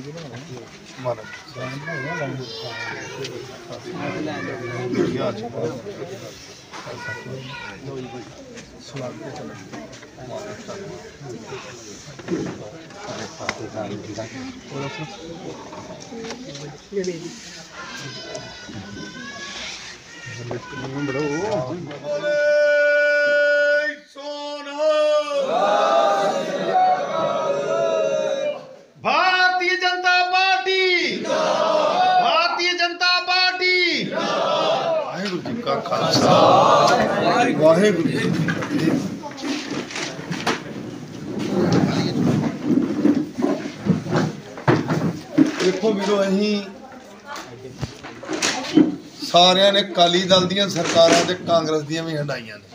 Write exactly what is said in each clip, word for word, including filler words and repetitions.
Bharatiya Janata party, Bharatiya Janata party. Waheguru ji का खालसा, वाहेगुरु जी की फतेह। देखो वीरो, अहीं सारिਆਂ ने अकाली दल ਦੀਆਂ ਸਰਕਾਰਾਂ ਤੇ ਕਾਂਗਰਸ ਦੀਆਂ ਵੀ ਹਟਾਈਆਂ ਨੇ।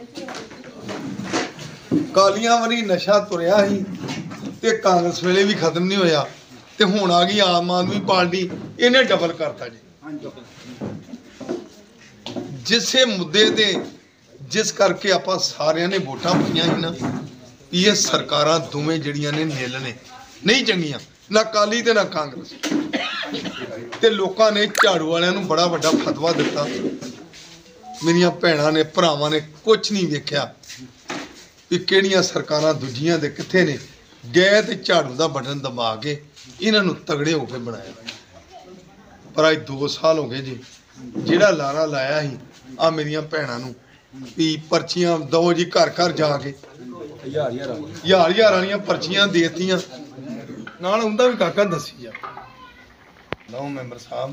ਕਾਲੀਆਂ ਵਾਰੀ ਨਸ਼ਾ ਤੁਰਿਆ ਸੀ ਤੇ ਕਾਂਗਰਸ ਵੇਲੇ ਵੀ ਖਤਮ नहीं होया ਤੇ ਹੁਣ ਆ ਗਈ ਆਮ ਆਦਮੀ ਪਾर्टी, ਇਹਨੇ डबल करता जी। जिसे मुद्दे ते जिस करके आपां सारिਆਂ ने वोटां पाईਆਂ ਸੀ ना, ये सरकारां दोवें ਜਿਹੜੀਆਂ ने निल ने नहीं चंगियां, ना अकाली ते ना कांग्रेस। ते लोकां ने झाड़ू वालिਆਂ ਨੂੰ बड़ा वड्डा फतवा दिता। मेरियां भैणां ने भरावां ने कुछ नहीं वेख्या भी किहड़ियां सरकारां दूजियां दे कित्थे ने, गए ते झाड़ू दा बटन दबा के इन्हां नूं तगड़े होके बनाया। पर अज दो साल हो गए जी, जिहड़ा लारा लाया ही आ मेरियां भैणां नूं भी पर्चियां दो जी, घर घर जाके हज़ार हज़ार वालियां पर्चियां देतियां, नाल उंदा भी काका दसी जा। लो मैंबर साहब,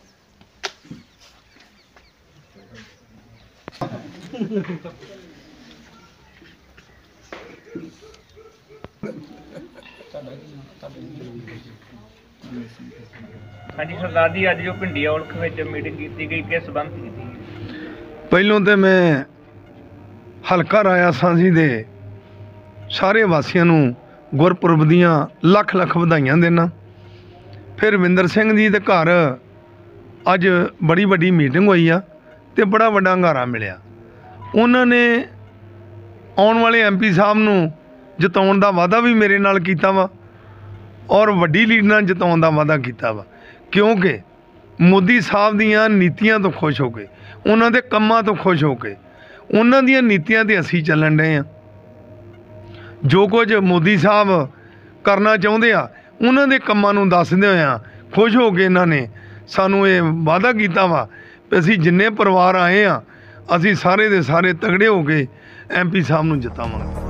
हाँ जी सरदार जी, अज जो भिंडी औलख में मीटिंग की गई, किस संबंध की? पहलों तो मैं हलका राया सांझी दे सारे वासियों नूं गुरपुरब दियां लख लख वधाइयां देना। फिर रविंदर सिंह जी दे घर अज बड़ी वड्डी मीटिंग हुई आ ते बड़ा वड्डा हंगारा मिलिया। उन्होंने आने वाले एम पी साहब नूं जिताउण दा वादा भी मेरे नाल कीता वा और वड्डी लीड नाल जिताउण दा वादा कीता वा, क्योंकि मोदी साहब दियां नीतियां तो खुश हो के, उन्हां दे कम्मां तो खुश हो के, उन्हां दियां नीतियां ते असीं चलण डए आ। जो कुछ मोदी साहब करना चाहुंदे आ उन्हां दे कम्मां नूं दसदे होया खुश हो के इन्हां ने सानूं ये वादा कीता वा कि असीं जिन्ने परिवार आए आ, असीं सारे दे सारे तगड़े हो के एम पी साहब नूं जितावांगे।